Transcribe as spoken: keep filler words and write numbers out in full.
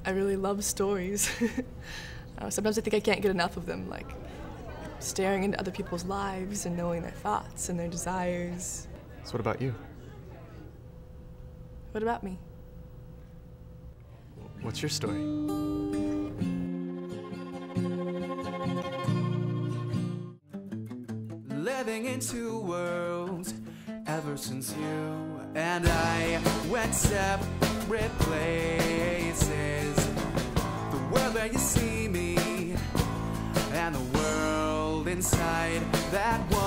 I really love stories. uh, sometimes I think I can't get enough of them, like staring into other people's lives and knowing their thoughts and their desires. So what about you? What about me? What's your story? Living in two worlds ever since you and I went separate places. The world where you see me and the world inside that one.